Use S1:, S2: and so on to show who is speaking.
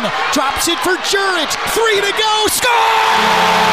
S1: drops it for Gjurich, 3 to go, score!